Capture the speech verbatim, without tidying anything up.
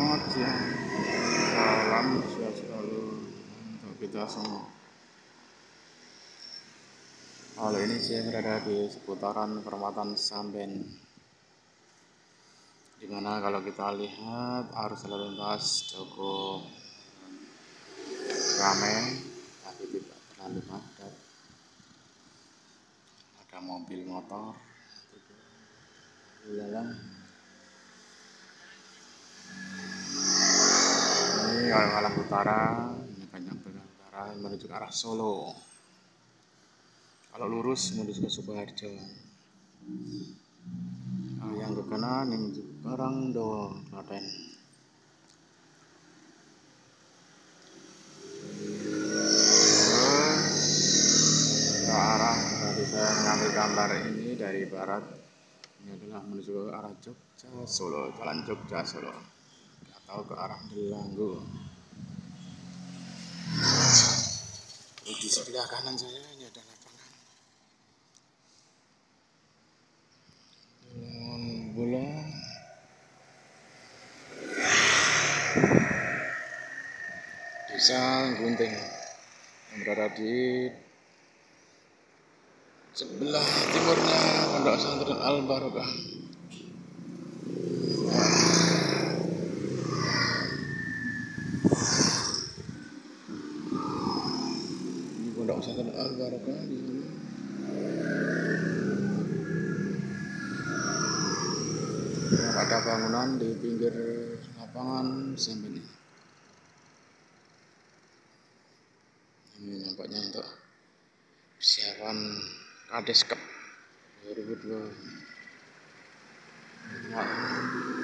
Selamat siang, salam sehat selalu untuk kita semua. Kali ini saya berada di seputaran Perempatan Samben, dimana kalau kita lihat arus lalu lintas cukup ramai, tapi tidak terlalu padat. Ada mobil motor jalan. Ini alun-alun utara, ini banyak bergerak utara menuju ke arah Solo. Kalau lurus menuju ke Sukoharjo. Nah, yang ke kanan ini menuju Karangdowo, Klaten. Terus ke arah dari saya mengambil gambar ini dari barat, ini adalah menuju ke arah Jogja Solo, jalan Jogja Solo, atau ke arah Delanggu. Di sebelah kanan saya ini ada lapangan bola. Desa Gunting yang berada di sebelah timurnya Pondok Pesantren Al Barokah. Ini Pondok Pesantren Al Barokah di sana. Ada bangunan di pinggir lapangan Samben ini. Ini nampaknya untuk persiapan Kades Cup dua ribu dua puluh empat.